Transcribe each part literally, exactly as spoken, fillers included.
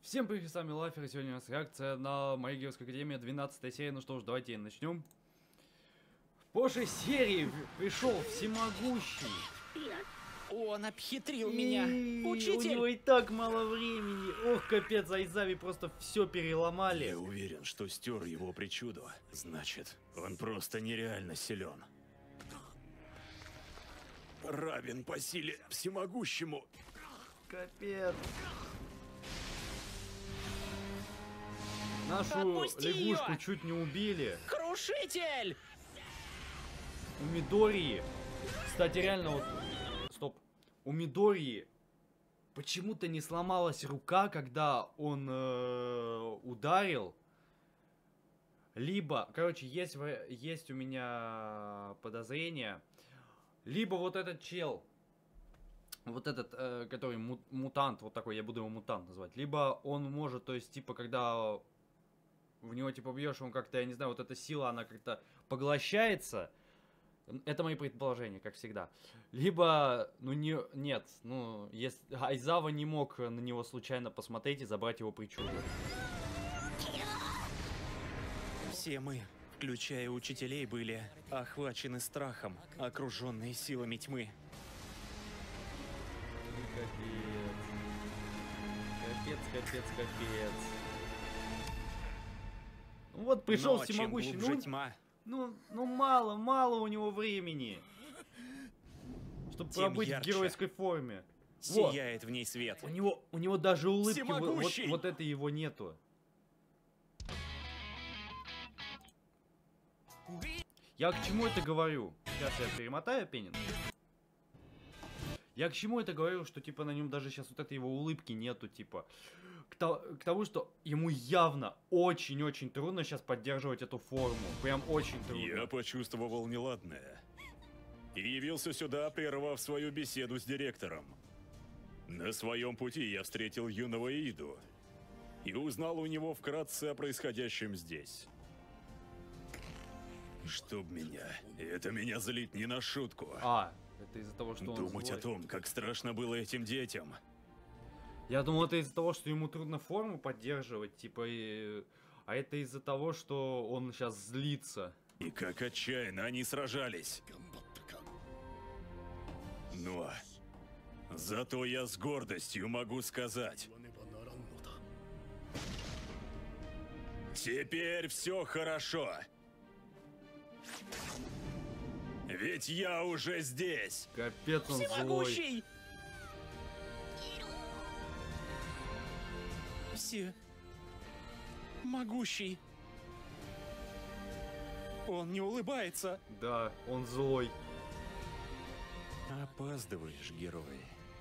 Всем привет, с вами Лафер, и сегодня у нас реакция на My Heroes Academia, двенадцатая серия. Ну что ж, давайте начнем. В прошлой серии пришел всемогущий. Он обхитрил И меня. Учитель! У него и так мало времени. Ох, капец, Айзави просто все переломали. Я уверен, что стер его причуду. Значит, он просто нереально силен. Равен по силе всемогущему. Капец. Нашу Отпусти лягушку её! чуть не убили. Крушитель! У Мидории. Кстати, реально вот... Стоп. У Мидории почему-то не сломалась рука, когда он э, ударил. Либо, короче, есть, есть у меня подозрение. Либо вот этот чел, вот этот, э, который му мутант, вот такой, я буду его мутант называть. Либо он может, то есть, типа, когда в него, типа, бьешь, он как-то, я не знаю, вот эта сила, она как-то поглощается. Это мои предположения, как всегда. Либо, ну, не, нет, ну, если Айзава не мог на него случайно посмотреть и забрать его причуду. Все мы, включая учителей, были охвачены страхом, окруженные силами тьмы. Капец. Капец, капец, капец. Ну вот пришел Но всемогущий. чем глубже Ну, тьма, ну, ну мало, мало у него времени, чтобы тем пробыть ярче в геройской форме. сияет в ней свет. Вот. У него, у него даже улыбки, вот, вот, Всемогущий! вот это его нету. Я к чему это говорю? Сейчас я перемотаю, Пенин. Я к чему это говорю, что типа на нем даже сейчас вот этой его улыбки нету, типа. К, то, к тому, что ему явно очень-очень трудно сейчас поддерживать эту форму. Прям очень трудно. Я почувствовал неладное. И явился сюда, прервав свою беседу с директором. На своем пути я встретил юного Иду. И узнал у него вкратце о происходящем здесь. Чтоб меня. Это меня злит не на шутку. А, это из-за того, что он Думать злой. о том, как страшно было этим детям. Я думал, это из-за того, что ему трудно форму поддерживать, типа, и... а это из-за того, что он сейчас злится. И как отчаянно они сражались. Но зато я с гордостью могу сказать. Теперь все хорошо. Ведь я уже здесь. Капец, он злой. Всемогущий! Все... Могущий. Он не улыбается. Да, он злой. Опаздываешь, герой.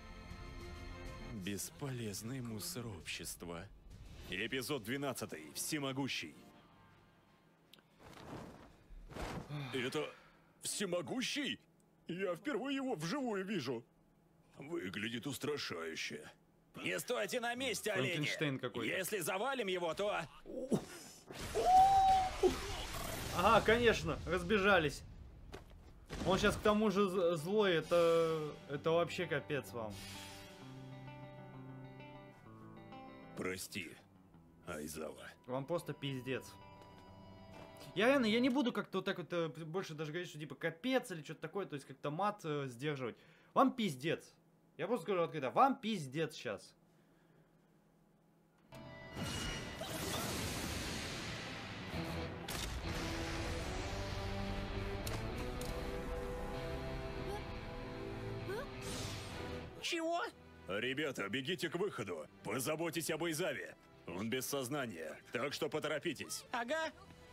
Бесполезный мусор общества. Эпизод двенадцатый. Всемогущий. Это всемогущий? Я впервые его вживую вижу. Выглядит устрашающе. Не стойте на месте, олени! Франкенштейн какой-то. Если завалим его, то... Ага, конечно, разбежались. Он сейчас к тому же з- злой, это... Это вообще капец вам. Прости, Айзава. Вам просто пиздец. Я реально, я не буду как-то вот так вот э, больше даже говорить, что типа капец или что-то такое, то есть как-то мат э, сдерживать. Вам пиздец. Я просто скажу открыто, вам пиздец сейчас. Чего? Ребята, бегите к выходу. Позаботьтесь об Айзаве. Он без сознания, так что поторопитесь. Ага.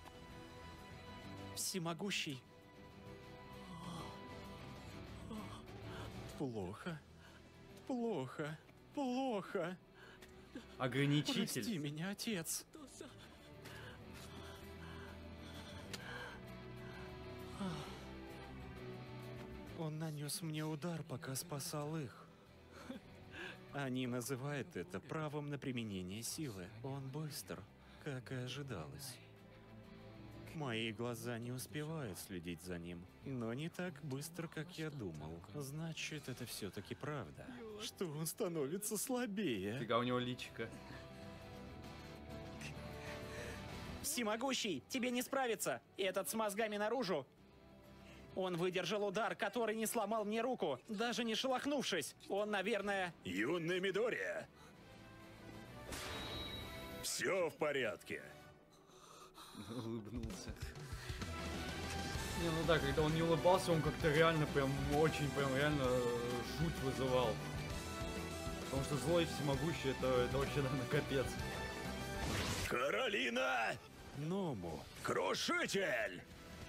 Всемогущий. Плохо. Плохо. Плохо. Ограничитель. Прости меня, отец. Он нанес мне удар, пока спасал их. Они называют это правом на применение силы. Он быстр, как и ожидалось. Мои глаза не успевают следить за ним, но не так быстро, как я думал. Значит, это все-таки правда, что он становится слабее. Фига у него личика. Всемогущий, тебе не справиться. Этот с мозгами наружу. Он выдержал удар, который не сломал мне руку, даже не шелохнувшись. Он, наверное... Юный Мидория! Все в порядке. Улыбнулся. Не, ну да, когда он не улыбался, он как-то реально прям очень, прям реально э, жуть вызывал. Потому что злой всемогущий, это, это вообще, наверное, капец. Каролина! Ному. Крушитель!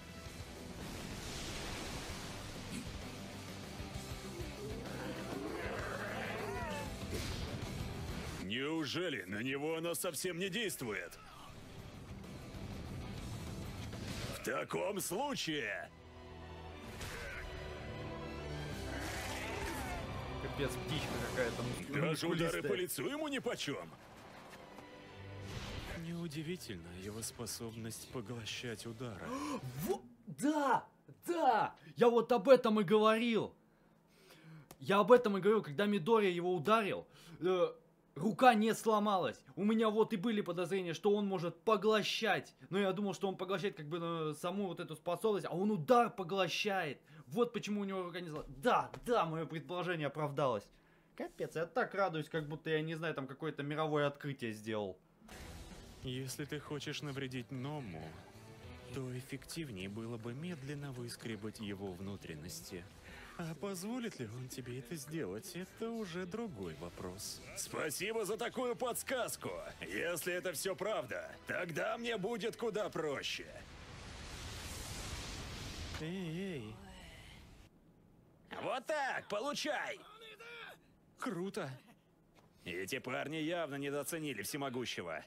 Неужели на него она совсем не действует? В таком случае... Капец, птичка какая-то. мускул- Даже удары мускулистая. по лицу ему нипочем. Неудивительно его способность поглощать удары. Во- Да! Да! Я вот об этом и говорил. Я об этом и говорил, когда Мидория его ударил. э, рука не сломалась. У меня вот и были подозрения, что он может поглощать. Но я думал, что он поглощает как бы э, саму вот эту способность, а он удар поглощает. Вот почему у него рука не сломалась. Да, да, мое предположение оправдалось. Капец, я так радуюсь, как будто я, не знаю, там какое-то мировое открытие сделал. Если ты хочешь навредить Ному, то эффективнее было бы медленно выскребать его внутренности. А позволит ли он тебе это сделать, это уже другой вопрос. Спасибо за такую подсказку. Если это все правда, тогда мне будет куда проще. Эй, эй, Вот так, получай! круто! Эти парни явно недооценили всемогущего.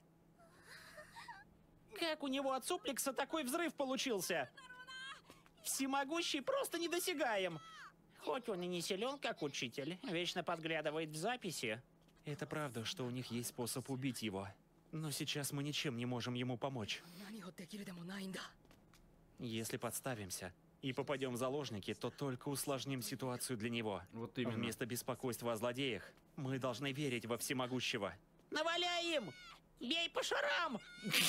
Как у него от суплекса такой взрыв получился? Всемогущий просто недосягаем. Хоть он и не силен, как учитель, вечно подглядывает в записи. Это правда, что у них есть способ убить его. Но сейчас мы ничем не можем ему помочь. 何をできるでもないんだ。 Если подставимся и попадем в заложники, то только усложним ситуацию для него. Вот именно. Вместо беспокойства о злодеях, мы должны верить во всемогущего. Наваляй им! Бей по шарам!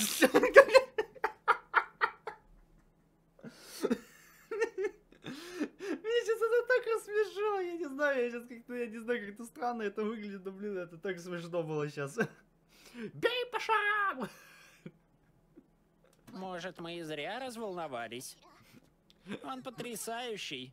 Мне сейчас это так рассмешило, я не знаю, я сейчас как-то, я не знаю, как-то странно это выглядит, но, блин, это так смешно было сейчас. Бей по шарам! Может, мы и зря разволновались. Он потрясающий.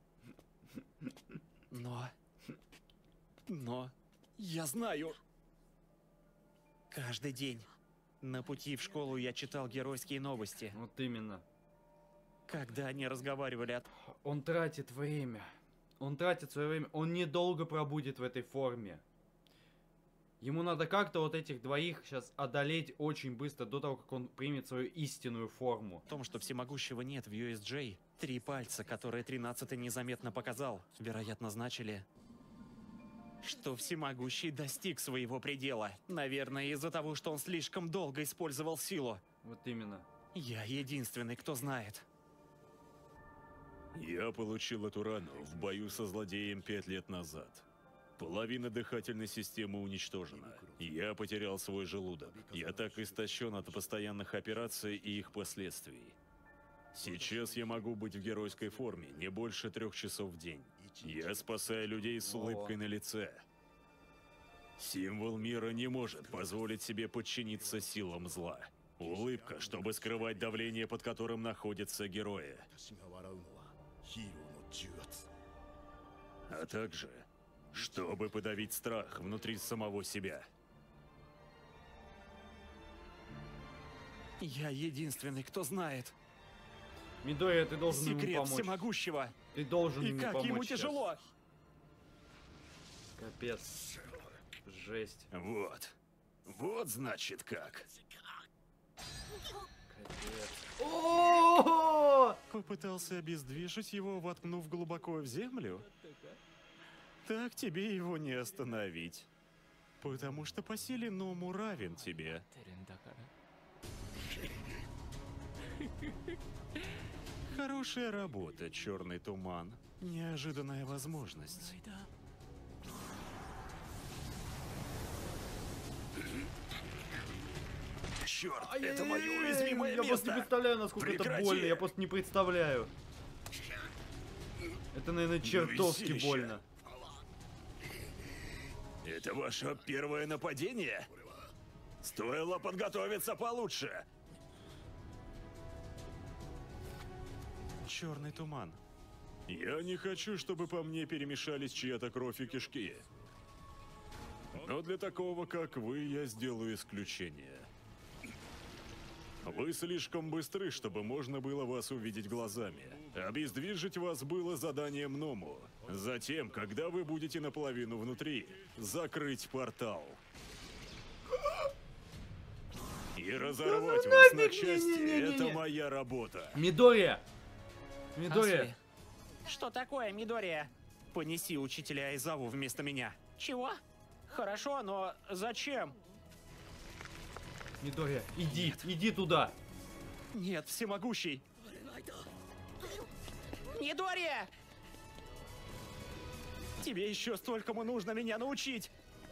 Но... Но... Я знаю. Каждый день на пути в школу я читал геройские новости. Вот именно. Когда они разговаривали о... Он тратит время. Он тратит свое время. Он недолго пробудет в этой форме. Ему надо как-то вот этих двоих сейчас одолеть очень быстро, до того, как он примет свою истинную форму. том, что всемогущего нет в ю эс джей, три пальца, которые тринадцатый незаметно показал, вероятно, значили, что всемогущий достиг своего предела. Наверное, из-за того, что он слишком долго использовал силу. Вот именно. Я единственный, кто знает. Я получил эту рану в бою со злодеем пять лет назад. Половина дыхательной системы уничтожена. Я потерял свой желудок. Я так истощен от постоянных операций и их последствий. Сейчас я могу быть в геройской форме не больше трех часов в день. Я спасаю людей с улыбкой на лице. Символ мира не может позволить себе подчиниться силам зла. Улыбка, чтобы скрывать давление, под которым находятся герои. А также, чтобы подавить страх внутри самого себя. Я единственный, кто знает. Мидория, ты должен ему Секрет помочь. всемогущего. Ты должен И ему как помочь ему сейчас. тяжело. Капец. Жесть. Вот. Вот значит как. Капец. О! Попытался обездвижить его, воткнув глубоко в землю? Так тебе его не остановить. Потому что по силе Ному равен тебе. Хорошая работа, черный туман. Неожиданная возможность. черт, это мое уязвимое Я просто не место. представляю, насколько это Прекрати. больно. Я просто не представляю. Это, наверное, чертовски Весище. больно. Это ваше первое нападение? Стоило подготовиться получше. Черный туман. Я не хочу, чтобы по мне перемешались чья-то кровь и кишки. Но для такого, как вы, я сделаю исключение. Вы слишком быстры, чтобы можно было вас увидеть глазами. Обездвижить вас было заданием Ному. Затем, когда вы будете наполовину внутри, закрыть портал. И разорвать вас на части — Не-не-не-не-не-не. это моя работа. Мидория! Мидория! Асли. Что такое, Мидория? Понеси учителя Айзаву вместо меня. Чего? Хорошо, но зачем? Мидория, иди, иди туда! Нет, всемогущий. Мидория! Тебе еще столькому нужно меня научить.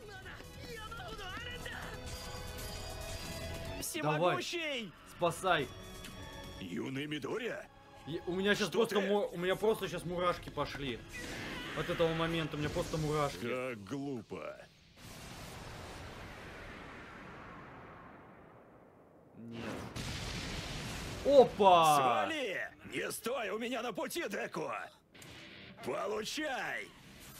Всемогущий! Спасай! Юный Мидория? И у меня сейчас Что просто ты? му- у меня просто сейчас мурашки пошли. От этого момента у меня просто мурашки. Как глупо. Нет. Опа! Свали! Не стой у меня на пути, Деку! Получай!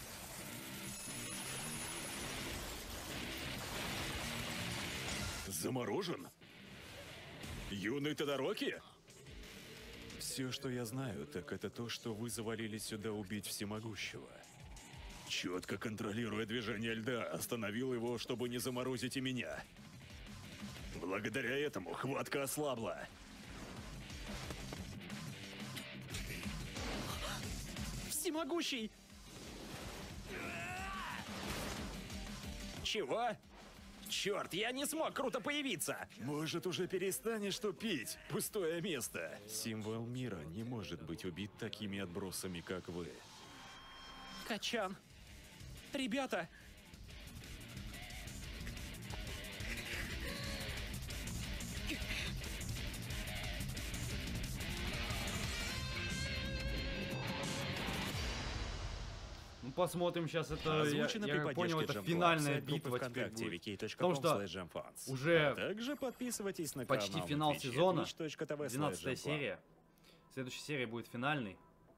Заморожен? Юный Тодороки? Все, что я знаю, так это то, что вы завалили сюда убить всемогущего. Четко контролируя движение льда, остановил его, чтобы не заморозить и меня. Благодаря этому хватка ослабла. Всемогущий! Чего? Черт, я не смог круто появиться! Может, уже перестанешь тупить? Пустое место. Символ мира не может быть убит такими отбросами, как вы. Качан! Ребята! Ну посмотрим сейчас это. Я, Озвучено я при как понял, поддержке это Jump финальная Club, сайт группы битва теперь ВКонтакте, будет. вики точка Потому ком что слэш джемфанс. уже А также подписывайтесь на почти канал финал на Twitch, сезона. twitch точка ти ви слэш двенадцатая джемфлаб. серия. Следующая серия будет финальной.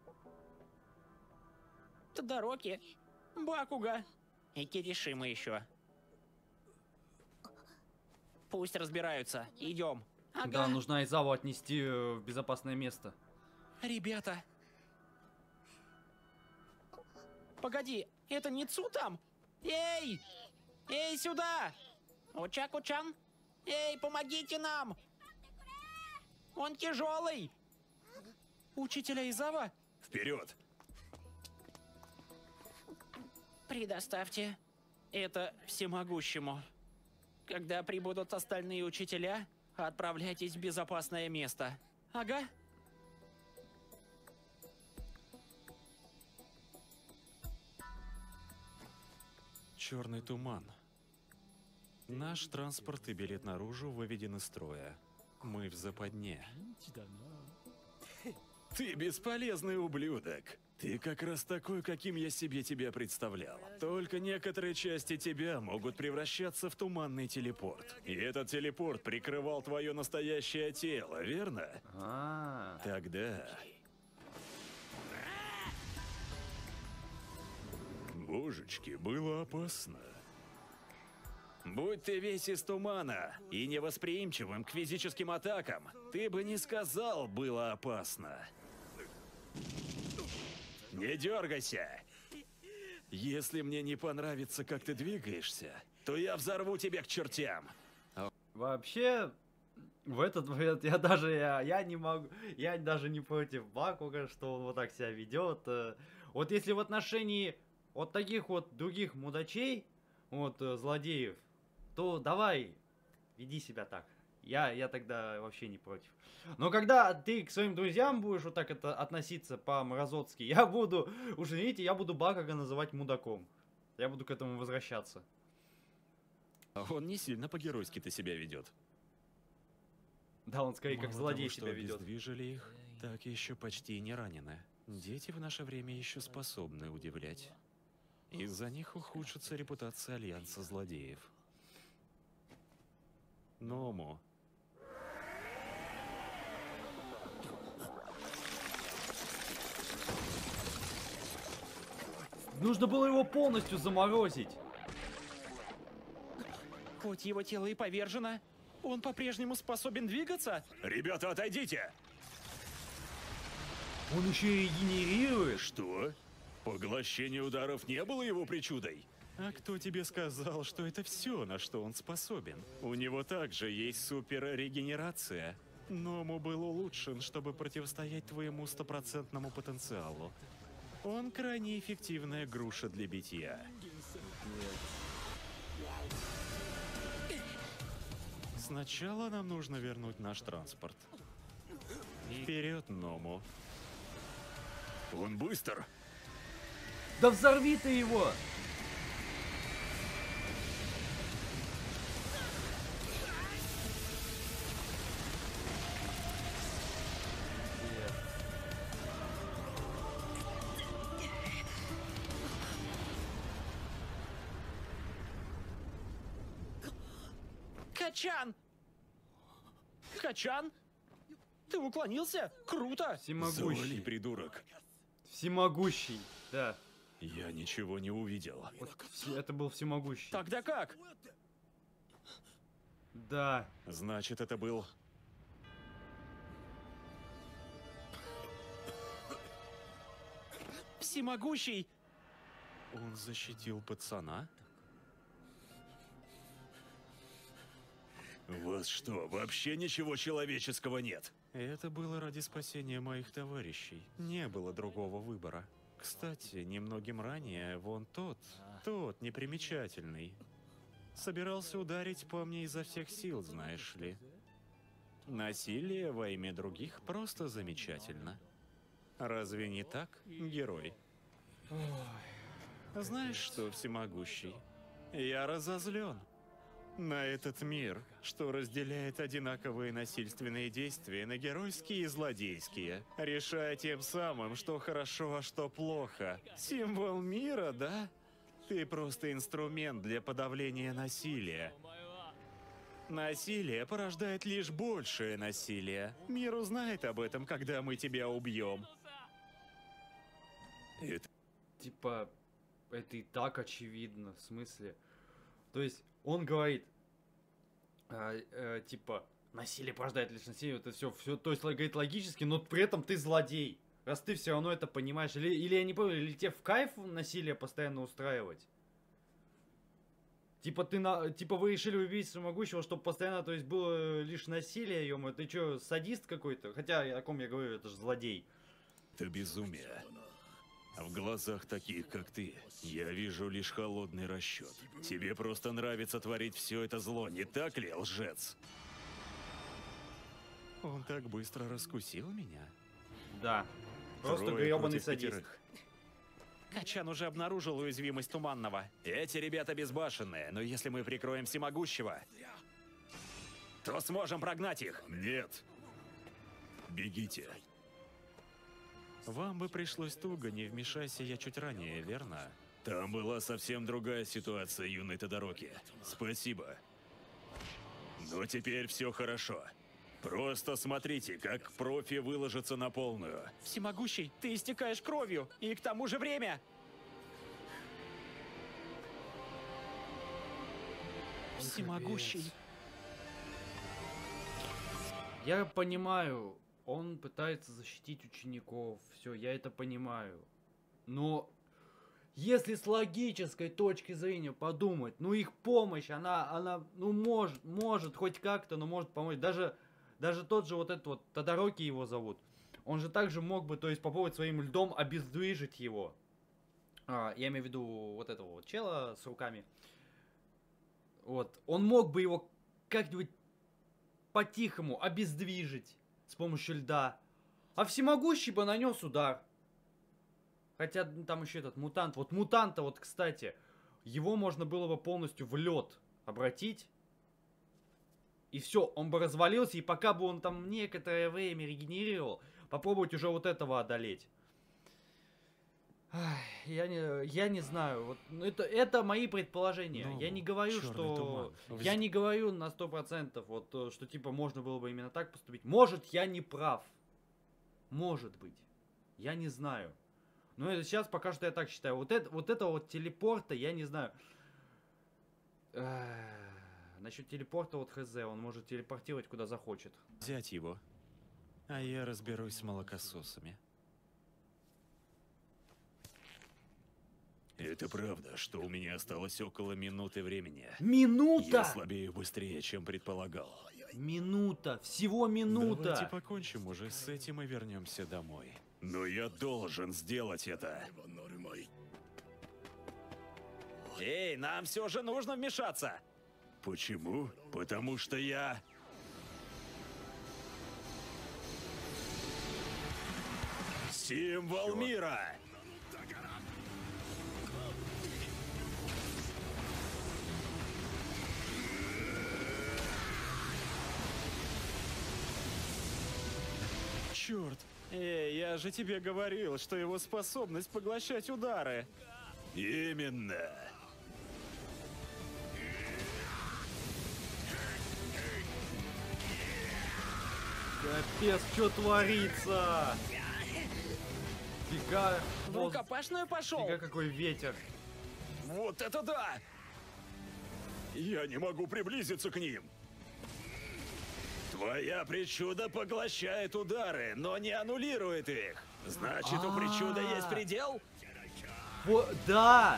Тодороки! Бакуга! И Киришима еще. Пусть разбираются. Идем. Ага. Да, нужно Айзаву отнести э, в безопасное место. Ребята! Погоди, это не Цу там? Эй! Эй, сюда! Учаку-чан! Эй, помогите нам! Он тяжелый! Учитель Айзава? Вперед! Предоставьте это всемогущему. Когда прибудут остальные учителя, отправляйтесь в безопасное место. Ага. Черный туман. Наш транспорт и билет наружу выведены из строя. Мы в западне. Ты бесполезный ублюдок. Ты как раз такой, каким я себе тебя представлял. Только некоторые части тебя могут превращаться в туманный телепорт. И этот телепорт прикрывал твое настоящее тело, верно? А, Тогда... Божечки, было опасно. Будь ты весь из тумана и невосприимчивым к физическим атакам, ты бы не сказал «было опасно». Не дергайся! Если мне не понравится, как ты двигаешься, то я взорву тебя к чертям. вообще, в этот момент я даже я, я не могу, я даже не против Бакуга, что он вот так себя ведет. э. Вот если в отношении вот таких вот других мудачей, вот э, злодеев, то давай, веди себя так. Я, я тогда вообще не против. Но когда ты к своим друзьям будешь вот так это относиться по-мразотски, я буду, уж видите, я буду Бакуга называть мудаком. Я буду к этому возвращаться. Он не сильно по-геройски-то себя ведет. Да, он скорее как Мало злодей того, себя что ведет. обездвижили их, так еще почти не ранены. Дети в наше время еще способны удивлять. Из-за них ухудшится репутация Альянса злодеев. Ному. Нужно было его полностью заморозить. Хоть его тело и повержено, он по-прежнему способен двигаться? Ребята, отойдите! Он еще и генерирует. Что? Поглощение ударов не было его причудой? А кто тебе сказал, что это все, на что он способен? У него также есть суперрегенерация. Ному был улучшен, чтобы противостоять твоему стопроцентному потенциалу. Он крайне эффективная груша для битья. Сначала нам нужно вернуть наш транспорт. Вперед, Ному. Он быстр. Да взорви ты его! Качан! Качан? Ты уклонился? Круто! Завали, Всемогущий. придурок. Всемогущий. Да. Я ничего не увидел. Вот все- это был всемогущий. Тогда как? Да. Значит, это был... Всемогущий! Он защитил пацана? У вас что, вообще ничего человеческого нет? Это было ради спасения моих товарищей. Не было другого выбора. Кстати, немногим ранее вон тот, тот непримечательный, собирался ударить по мне изо всех сил, знаешь ли. Насилие во имя других просто замечательно. Разве не так, герой? Знаешь что, всемогущий? Я разозлен на этот мир, что разделяет одинаковые насильственные действия на геройские и злодейские, решая тем самым, что хорошо, а что плохо. Символ мира, да? Ты просто инструмент для подавления насилия. Насилие порождает лишь большее насилие. Мир узнает об этом, когда мы тебя убьем. Это Типа, это и так очевидно, в смысле. То есть, он говорит, а, э, типа, насилие порождает лишь насилие, это все, все, то есть, говорит логически, но при этом ты злодей. Раз ты все равно это понимаешь. Или, или я не помню, или тебе в кайф насилие постоянно устраивать? Типа, ты на, типа вы решили убить всемогущего, чтобы постоянно, то есть, было лишь насилие, ё ты чё, садист какой-то? Хотя, о ком я говорю, это же злодей. Это безумие. А в глазах таких, как ты, я вижу лишь холодный расчет. Тебе просто нравится творить все это зло, не так ли, лжец? Он так быстро раскусил меня. Да. Просто Трое грёбаный против садист. пятерых. Качан уже обнаружил уязвимость Туманного. Эти ребята безбашенные, но если мы прикроем всемогущего, То сможем прогнать их. нет. Бегите. Вам бы пришлось туго, не вмешайся я чуть ранее, верно? Там была совсем другая ситуация, юный Тодороки. Спасибо. Но теперь все хорошо. Просто смотрите, как профи выложится на полную. Всемогущий, ты истекаешь кровью, и к тому же время. Всемогущий. Я понимаю, он пытается защитить учеников, все, я это понимаю. Но если с логической точки зрения подумать, ну их помощь, она, она, ну может, может хоть как-то, но может помочь. Даже, даже тот же вот этот вот, Тодороки его зовут, он же также мог бы, то есть попробовать своим льдом обездвижить его. А, я имею в виду вот этого вот чела с руками. Вот, он мог бы его как-нибудь по-тихому обездвижить с помощью льда. А всемогущий бы нанес удар. Хотя там еще этот мутант. Вот мутанта, вот, кстати, его можно было бы полностью в лед обратить. И все, он бы развалился, и пока бы он там некоторое время регенерировал, попробовать уже вот этого одолеть. Ай, я не, я не знаю, вот, ну, это, это мои предположения. Ну, я не говорю, чёрный что... туман. Я не говорю на сто процентов, вот, э, что типа можно было бы именно так поступить. Может, я не прав. Может быть. Я не знаю. Но это сейчас пока что я так считаю. Вот, это, вот этого вот телепорта, я не знаю. Насчет телепорта, вот хз, он может телепортировать куда захочет. Взять его. А я разберусь с молокососами. Это правда, что у меня осталось около минуты времени. Минута! Я слабею быстрее, чем предполагал. Минута! Всего минута! Давайте покончим уже с этим и вернемся домой. Но я должен сделать это. Эй, нам все же нужно вмешаться! Почему? Потому что я... Символ Чё? мира! Черт! Эй, я же тебе говорил, что его способность поглощать удары. Именно. Капец, что творится? Фига, В воз- рукопашную пошел. фига какой ветер. Вот это да! Я не могу приблизиться к ним. Твоя причуда поглощает удары, но не аннулирует их. Значит, у причуда есть предел? Во- да!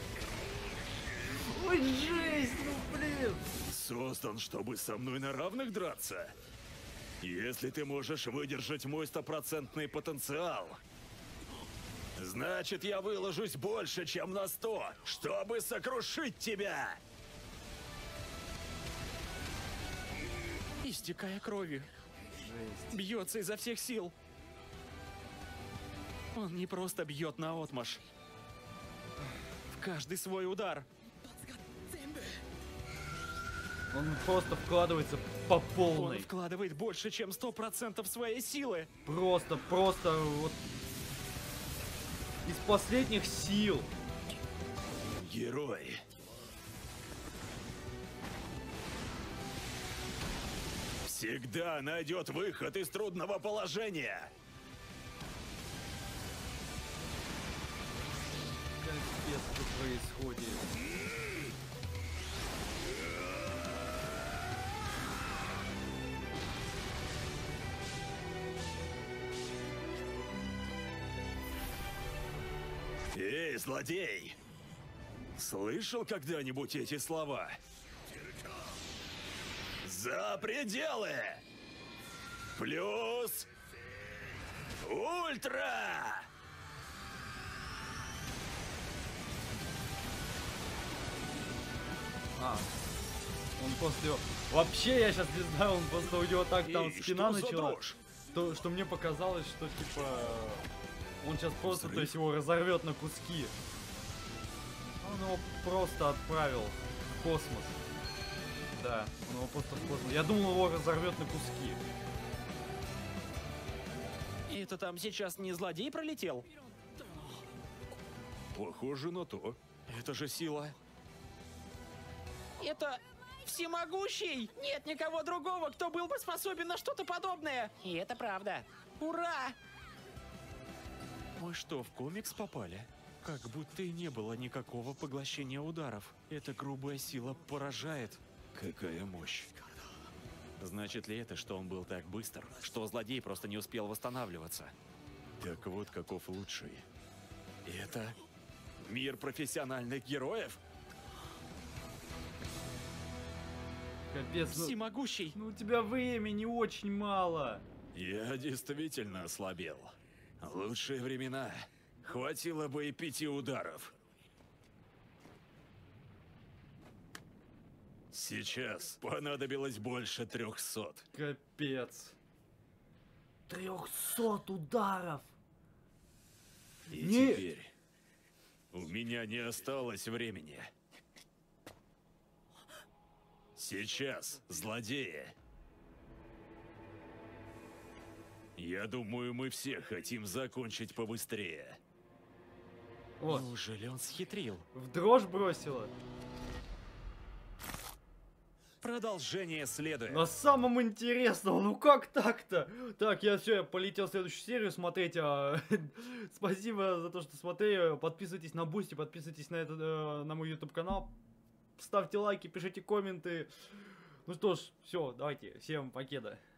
Ой, жесть, ну блин! Создан, чтобы со мной на равных драться. Если ты можешь выдержать мой стопроцентный потенциал, значит, я выложусь больше, чем на сто, чтобы сокрушить тебя. Истекая кровью. Жесть. Бьется изо всех сил. Он не просто бьет наотмашь. В каждый свой удар. Он просто вкладывается по Он полной. вкладывает больше, чем сто процентов своей силы. Просто, просто вот из последних сил. Герой. Всегда найдет выход из трудного положения. Капец, что происходит. Эй, злодей! Слышал когда-нибудь эти слова? За пределы! Плюс... Ультра! А, он после... Вообще, я сейчас не знаю, он просто у него так там Эй, спина что за начала, дрожь? что, что мне показалось, что типа... Он сейчас просто, то Взрыв? есть его разорвет на куски. Он его просто отправил в космос. Да, он его просто в космос. Я думал, его разорвет на куски. И это там сейчас не злодей пролетел? Похоже на то. Это же сила. Это всемогущий! Нет никого другого, кто был бы способен на что-то подобное! И это правда. Ура! Мы что, в комикс попали? Как будто и не было никакого поглощения ударов. Эта грубая сила поражает. Какая мощь. Значит ли это, что он был так быстр, что злодей просто не успел восстанавливаться? Так вот, каков лучший. И это мир профессиональных героев? Капец, ну, Всемогущий! ну у тебя времени очень мало. Я действительно ослабел. Лучшие времена. Хватило бы и пяти ударов. Сейчас понадобилось больше трехсот. Капец. Трехсот ударов. И Не- теперь у меня не осталось времени. Сейчас, злодеи. Я думаю, мы все хотим закончить побыстрее. Вот, Неужели он схитрил? в дрожь бросила. Продолжение следует. На самом интересном, ну как так-то? Так, я все, я полетел в следующую серию смотреть. А, спасибо за то, что смотрели. Подписывайтесь на Бусти, подписывайтесь на, этот, э, на мой YouTube канал. Ставьте лайки, пишите комменты. Ну что ж, все, давайте, всем покеда.